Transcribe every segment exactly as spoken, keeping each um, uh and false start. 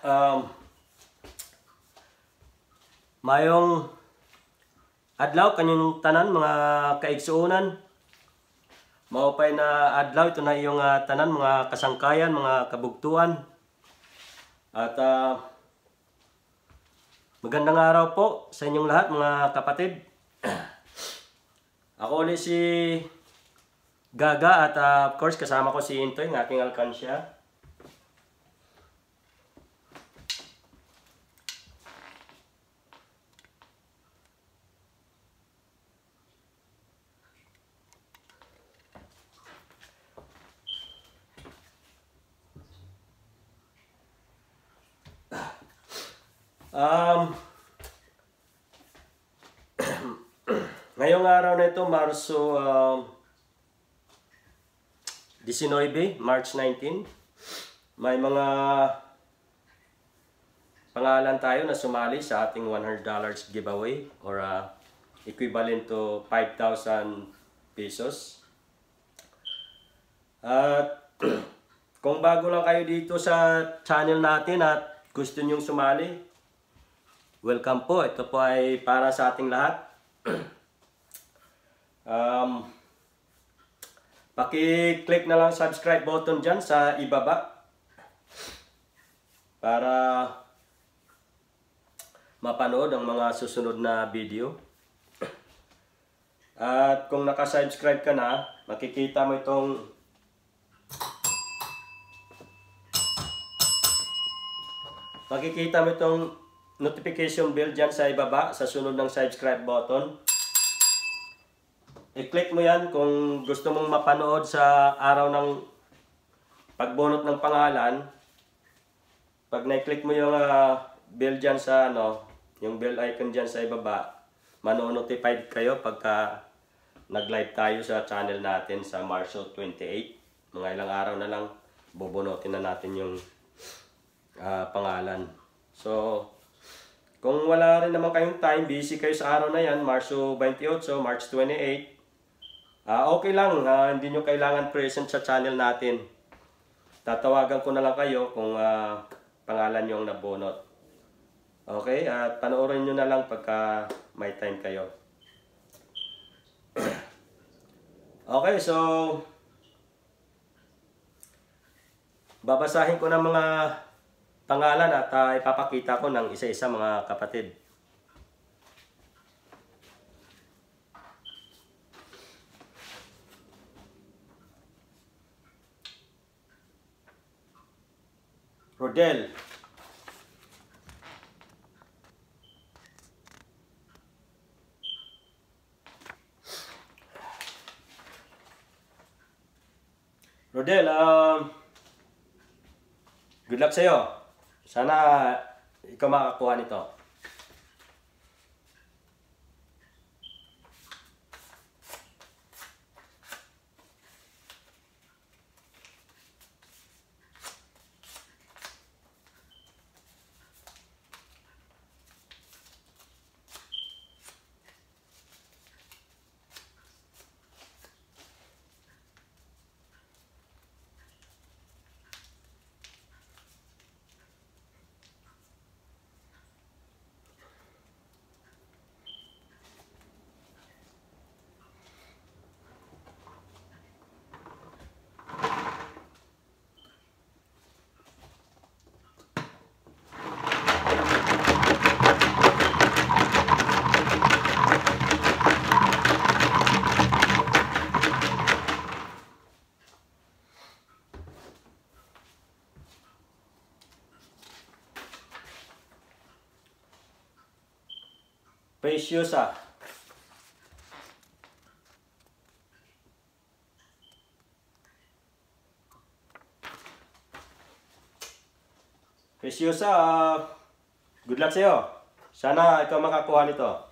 um, mayong adlaw kanyang tanan mga kaigsuunan. Maupay na adlaw ito na iyong uh, tanan mga kasangkayan, mga kabugtuan. At uh, magandang araw po sa inyong lahat mga kapatid. Ako ulit si Gaga at uh, of course kasama ko si Intoy, ng aking alkansya. Um, ngayong araw na ito, Marso um, nineteen, March nineteen, may mga pangalan tayo na sumali sa ating one hundred dollars giveaway or uh, equivalent to five thousand pesos. At kung bago lang kayo dito sa channel natin at gusto nyong sumali, welcome po. Ito po ay para sa ating lahat. um, Paki-click na lang subscribe button dyan sa ibaba para mapanood ang mga susunod na video. At kung nakasubscribe ka na, makikita mo itong makikita mo itong notification bell dyan sa ibaba sa sunod ng subscribe button. I-click mo yan kung gusto mong mapanood sa araw ng pagbunot ng pangalan. Pag na-click mo yung uh, bell dyan sa ano, yung bell icon dyan sa ibaba, mano-notified kayo pagka nag-live tayo sa channel natin sa Marso twenty-eight. Mga ilang araw na lang, bubunutin na natin yung uh, pangalan. So, kung wala rin naman kayong time, busy kayo sa araw na yan, Marso twenty-eight, so March twenty-eight, uh, okay lang, uh, hindi nyo kailangan present sa channel natin. Tatawagan ko na lang kayo kung uh, pangalan yung nabunot. Okay, at panoorin nyo na lang pagka may time kayo. Okay, so babasahin ko ng mga pangalan at uh, ipapakita ko ng isa-isa mga kapatid. Rodel. Rodel, um, good luck sa'yo. Sana ikaw makakuha nito. Preciosa. Preciosa, uh, good luck sa'yo. Sana ikaw makakuha nito.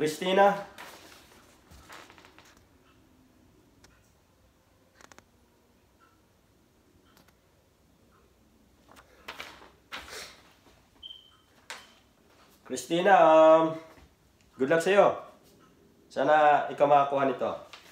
Christina. Christina, um, good luck sa'yo. Sana ikaw makakuha nito.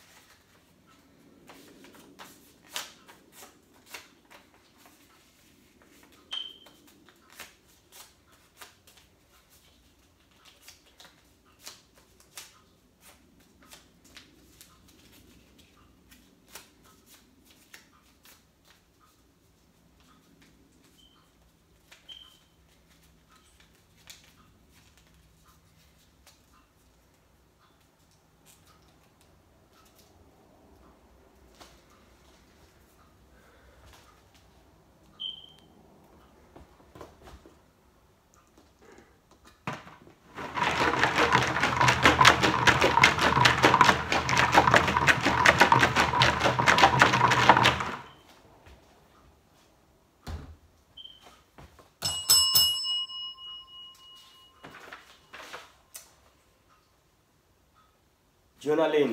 Jonalyn.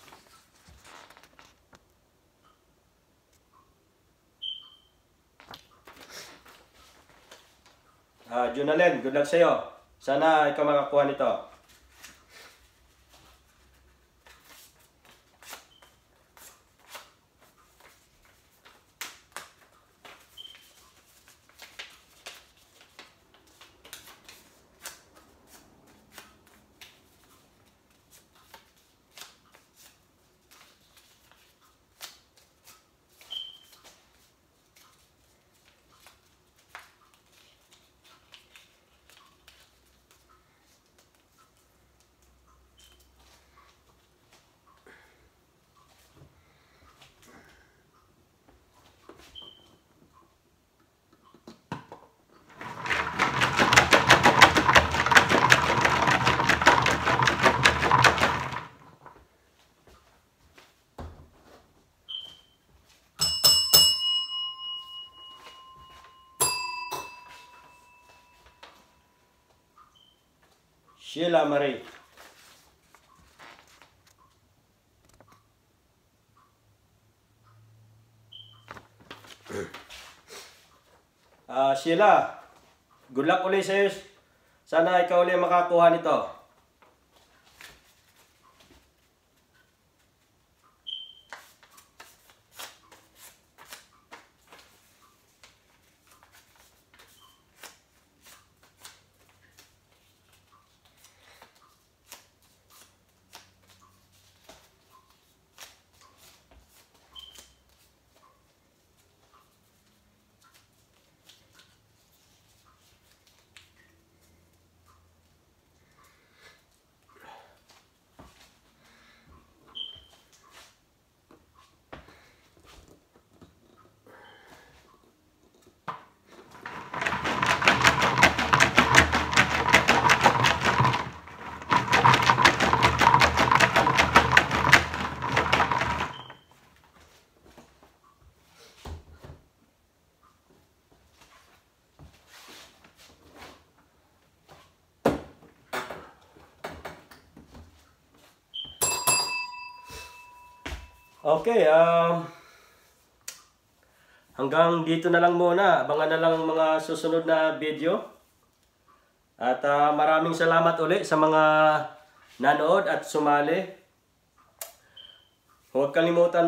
Ah, Jonalyn, good luck sa'yo. Sana ikaw makakuha nito. Sheila Marie. Ah, Sheila, good luck ulit sa'yo. Sana ikaw ulit makakuha nito. Okay, um, hanggang dito na lang muna. Abangan na lang ang mga susunod na video. At uh, maraming salamat ulit sa mga nanood at sumali. Huwag kalimutan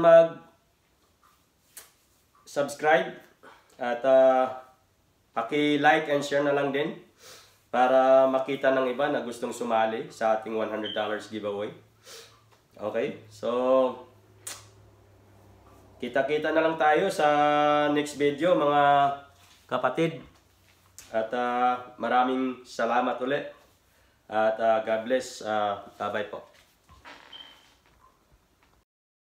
mag-subscribe at uh, paki-like and share na lang din para makita ng iba na gustong sumali sa ating one hundred dollars giveaway. Okay, so kita-kita na lang tayo sa next video mga kapatid. At uh, maraming salamat ulit. At uh, God bless. Uh, bye-bye po.